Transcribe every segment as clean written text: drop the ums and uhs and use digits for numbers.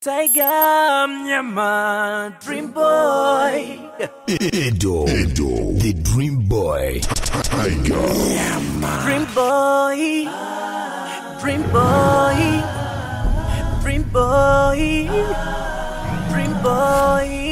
Tiger MNYAMA, Dream Boy. Edo, the Dream Boy. Tiger MNYAMA. Dream Boy. Dream Boy. Dream Boy. Dream Boy.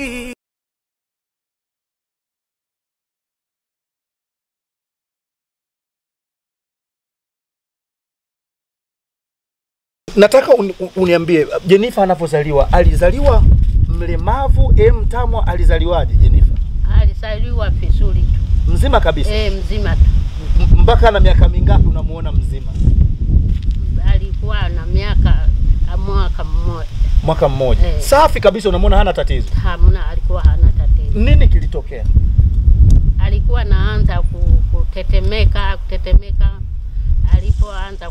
Nataka uniambie Jennifer anapozaliwa alizaliwa mlemavu mtamwa alizaliwaje Jennifer? Alizaliwa vizuri tu. Mzima kabisa? Mzima tu. Mpaka na miaka mingapi unamuona mzima? Alikuwa na mwaka mmoja. Safi kabisa, unamuona hana tatizo? Hamna, alikuwa hana tatizo. Nini kilitokea? Alikuwa anaanza kutetemeka. Alipoanza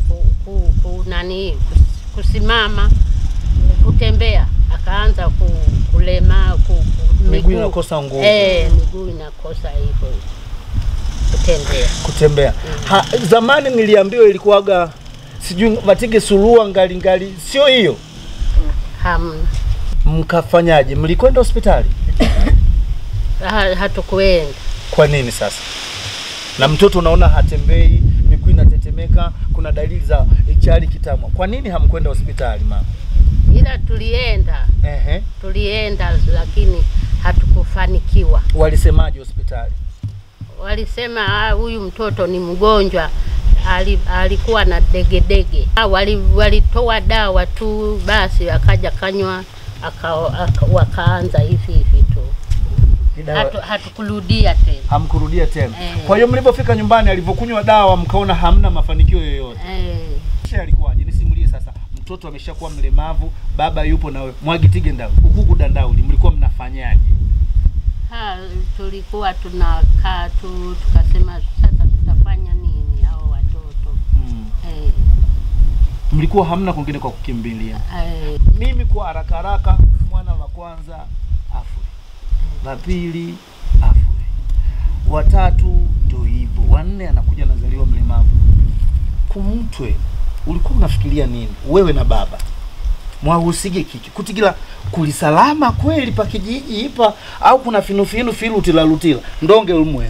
kusimama, kutembea, akaanza kulema, miguu inakosa nguvu. Miguu inakosa hivyo. Kutembea. Zamani niliambiwa ilikuwaga sijui matige surua ngali, sio hiyo? Hamna. Mkafanyaje? Mlikwenda hospitali? Hatukwenda. Kwa nini sasa? Na mtoto unaona hatembei, miguu inatetemeka, kuna dalili za ichari kitamwa. Kwa nini hamkwenda hospitali mama? Ila tulienda. Tulienda lakini hatukufanikiwa. Walisemaje hospitali? Walisema huyu mtoto ni mgonjwa, alikuwa na degedege. Walitoa dawa tu basi akaja kanywa wakaanza hivi tu. Hatukurudia tena. Hamkurudia tena. Kwa hiyo mlipofika nyumbani alivyokunywa dawa mkaona hamna mafanikio yoyote. Kisha alikuwaje? Nisimulie sasa. Mtoto ameshakuwa mlemavu, baba yupo nawe. Mwagitige ndao. Ukuku dandauli mlikuwa mnafanyaje? Tulikuwa tunakaa tu tukasema sasa tutafanya nini hao watoto. Mlikuwa hamna kwingine kwa kukimbilia. Mimi kwa haraka mwana wa kwanza afu. La pili afu. Watatu ndio hivyo. Wanne anakuja anazaliwa mlemavu. Kumtwe ulikuwa unafikiria nini wewe na baba? Mwahusige kiki kutigila kulisalama kweli pa kijiji ipa au kuna finufinu filutila ndonge ulmwe?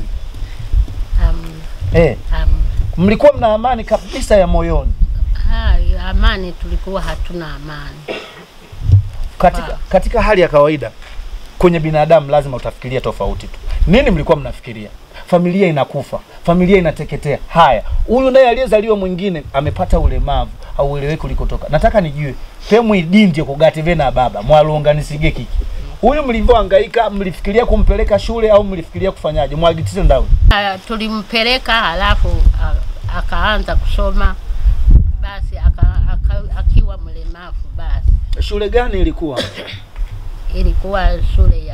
Mlikuwa mna amani kabisa ya moyoni? Amani tulikuwa hatuna amani. Katika hali ya kawaida kwenye binadamu lazima utafikiria tofauti tu. Nini mlikuwa mnafikiria? Familia inakufa, familia inateketea. Haya, huyu naye aliyezaliwa mwingine amepata ulemavu au ueleweke ulikotoka. Nataka nijue pemu idindie kugati vena baba mwalunganisige kiki. Huyu mlivyohangaika mlifikiria kumpeleka shule au mlifikiria kufanyaje? Mwagitise ndao. Tulimpeleka halafu akaanza kusoma basi akiwa mlemavu basi. Shule gani ilikuwa? Ilikuwa shule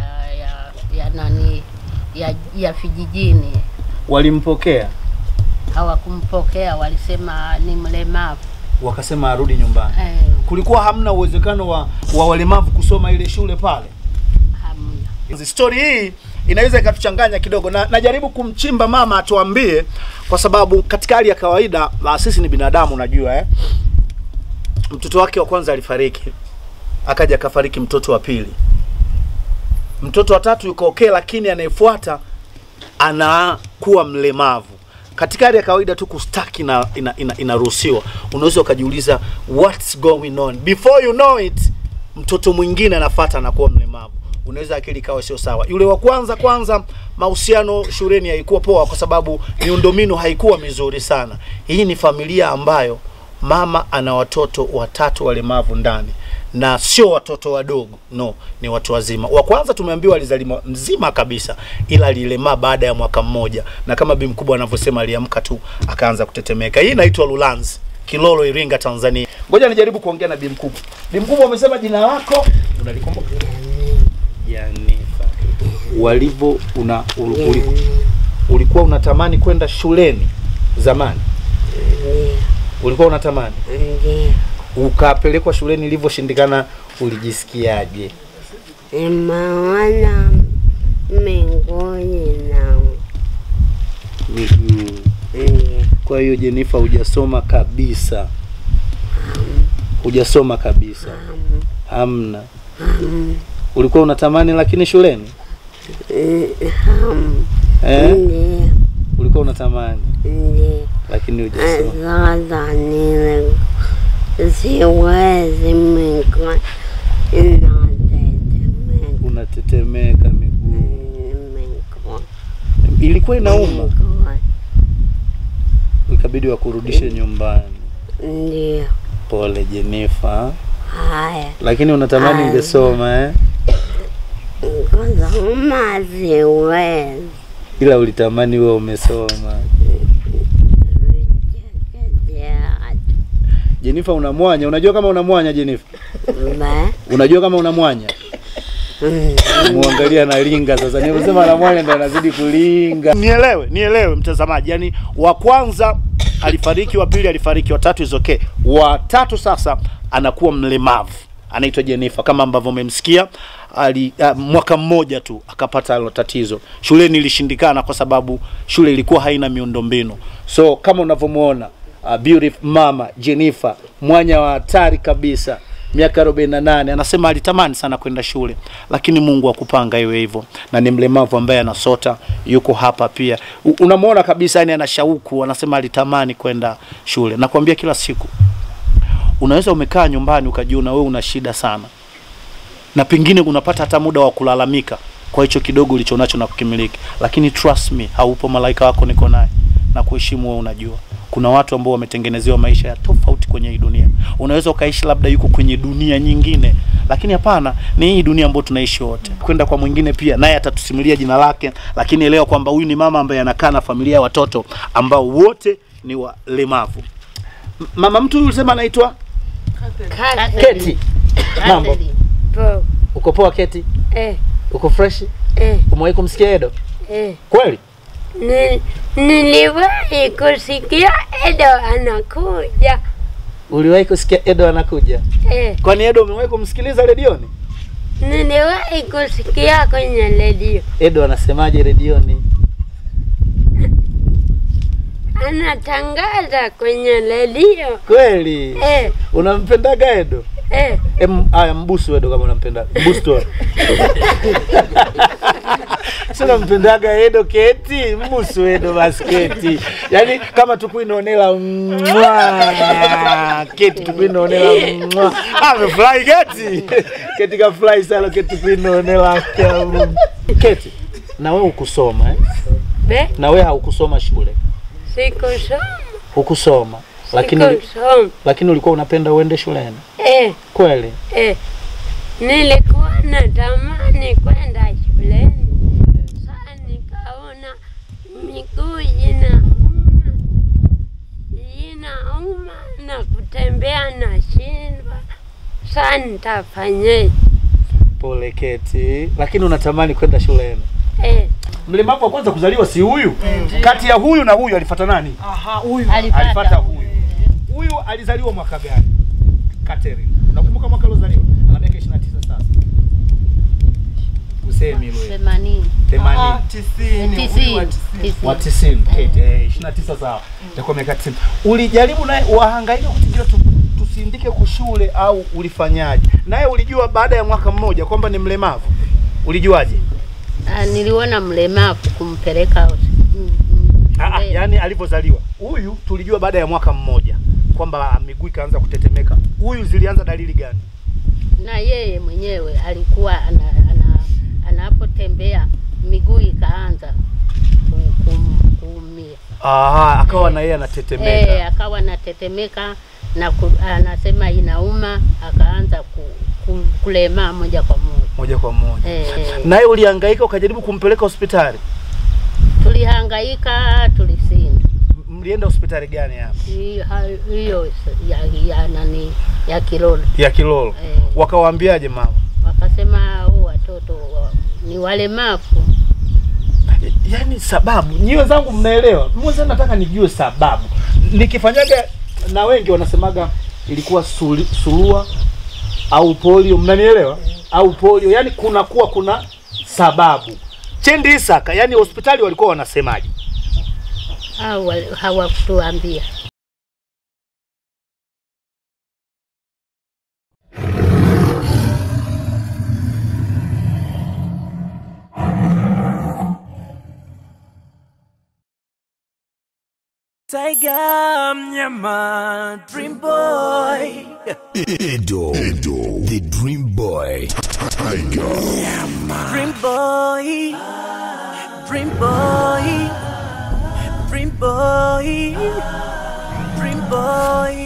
ya vijijini. Walimpokea? Hawakumpokea, walisema ni mlemavu. Wakasema arudi nyumbani. Kulikuwa hamna uwezekano wa walemavu kusoma ile shule pale? Hamna. Story hii inaweza ikatuchanganya kidogo na najaribu kumchimba mama atuambie kwa sababu katika hali ya kawaida sisi ni binadamu unajua Mtoto wake wa kwanza alifariki. Akaja kafariki mtoto wa pili. Mtoto wa tatu yuko okay lakini anayefuata anakuwa mlemavu. Katika hali ya kawaida tu kustaki inaruhusiwa. Unaweza ukajiuliza what's going on? Before you know it, mtoto mwingine anafuata anakuwa mlemavu. Unaweza akili kawa sio sawa. Yule wa kwanza mahusiano shuleni haikuwa poa kwa sababu miundombinu haikuwa mizuri sana. Hii ni familia ambayo mama ana watoto watatu walemavu ndani. Na sio watoto wadogo, no, ni watu wazima. Wa kwanza tumeambiwa alizaliwa mzima kabisa ila alilemaa baada ya mwaka mmoja na kama bi mkubwa anavyosema aliamka tu akaanza kutetemeka. Hii inaitwa Lulanzi, Kilolo, Iringa, Tanzania. Ngoja nijaribu kuongea na bi mkubwa. Bi mkubwa umesema jina lako? Unalikumbuka? Jennifer. Walivyo ulikuwa unatamani kwenda shuleni zamani? Ulikuwa unatamani? Ukapelekwa shuleni ilivyoshindikana ulijisikiaje? Maana mengoni nao. Kwa hiyo Jennifer hujasoma kabisa? Hujasoma kabisa? Hamna. Ulikuwa unatamani lakini shuleni? Ndiyo. Ulikuwa unatamani? Ndiyo. Lakini hujasoma. Sasa nile siwezi miguu inatetemeka. Unatetemeka miguu. Ilikuwa inauma. Ikabidi wakurudishe nyumbani. Ndiyo. Pole Jennifer. Haya. Lakini unatamani ungesoma Kusoma siwezi. Ila ulitamani wewe umesoma. Jennifer unamwanya, unajua kama unamwanya Jennifer? Unajua kama unamwanya? Muangalia na linga sasa. Nimesema anamwanya ndio anazidi kulinga. Nielewe mtazamaji. Yani wa kwanza alifariki, wa pili alifariki, wa tatu is okay. Wa tatu sasa anakuwa mlemavu. Anaitwa Jennifer kama ambavyo umemsikia. Mwaka mmoja tu akapata hilo tatizo. Shuleni ilishindikana kwa sababu shule ilikuwa haina miundombinu. So kama unavyomuona beautiful mama Jennifer, mwanya wa hatari kabisa, miaka 48, anasema alitamani sana kwenda shule lakini Mungu akupanga iwe hivyo, na ni mlemavu ambaye anasota, yuko hapa pia. Unamuona kabisa yani ana shauku, anasema alitamani kwenda shule. Nakwambia kila siku unaweza umekaa nyumbani ukajiona wewe una shida sana, na pengine unapata hata muda wa kulalamika kwa hicho kidogo ulichonacho na kukimiliki, lakini trust me, haupo malaika wako niko naye na kuheshimu wewe. Unajua kuna watu ambao wametengenezewa maisha ya tofauti kwenye hii dunia. Unaweza ukaishi labda yuko kwenye dunia nyingine, lakini hapana, ni hii dunia ambayo tunaishi wote. Kwenda kwa mwingine pia naye atatusimulia jina lake, lakini elewa kwamba huyu ni mama ambaye anakaa na familia ya watoto ambao wote ni walemavu. Mama mtu yule anaitwa Keti. Mambo. Uko poa Keti? Uko fresh? Umewahi kumsikia Edo? Kweli? Niliwahi kusikia Edo anakuja. Uliwahi kusikia Edo anakuja? Kwani Edo umewahi kumsikiliza redioni? Niliwahi kusikia kwenye redio. Edo anasemaje redioni? Anatangaza kwenye redio. Kweli? Unampendaga Edo? Aya mbusu Edo kama unampenda. Mbusu tu. Sasa mpendaga Edo Keti, mbusu Edo basketi. Yani kama tukuinonela Keti tukuinonela amefly Keti. Keti ka fly sala Keti tukuinonela. Keti, na wewe ukusoma Na wewe haukusoma shule? Sikusoma. Hukusoma. Lakini ulikuwa unapenda uende shuleni? Kweli? Nilikuwa natamani kwenda shuleni. Sasa nikaona miguu inauma na kutembea na shindwa. Sasa nitafanyaje? Pole Keti, lakini unatamani kwenda shuleni? Mlemavu wa kwanza kuzaliwa si huyu? Kati ya huyu na huyu alifuata nani? Huyu alifuata huyu. Huyu alizaliwa mwaka gani? Catherine. Unakumbuka mwaka aliozaliwa? Ana miaka 29 sasa. Usemi wewe. 80. 90. 90. 29 sawa. Itakuwa miaka 90. Ulijaribu naye wahangaika kutijua tusindike kushule au ulifanyaje? Naye ulijua baada ya mwaka mmoja kwamba ni mlemavu? Ulijuaje? Niliona mlemavu kumpeleka yani alipozaliwa. Huyu tulijua baada ya mwaka mmoja kwamba miguu ikaanza kutetemeka. Huyu zilianza dalili gani? Na yeye mwenyewe alikuwa anapotembea miguu ikaanza kuumia. Akawa na yeye anatetemeka. Akawa anatetemeka na anasema inauma, akaanza kulema moja kwa moja. Naye ulihangaika ukajaribu kumpeleka hospitali? Tulihangaika, tulisinda. Mlienda hospitali gani hapa? Hiyo ya Kilolo. Ya Kilolo. Wakawaambiaje mama? Wakasema watoto ni walemavu. Yani sababu, nyiwe zangu mnaelewa. Mwanzo nataka nijue sababu. Nikifanyaga na wengi wanasemaga ilikuwa surua au polio, mnanielewa? Au polio, yani kuna sababu. Chendi Isaka, yani hospitali walikuwa wanasemaje? Hawakutuambia. Tiger Mnyama, Dream Boy. Edo, the Dream Boy. Tiger Mnyama. Dream Boy, Dream Boy, Dream Boy, Dream Boy.